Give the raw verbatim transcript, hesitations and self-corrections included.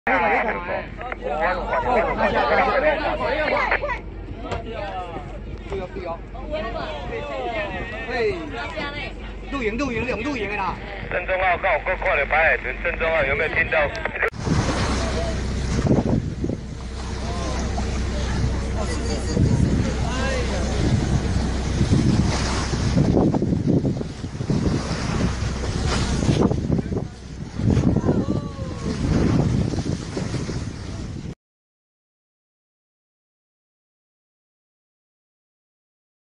录影录影用录影的啦。 郑中浩，刚我过看了拍的，郑中浩有没有听到？ 哦，是是是。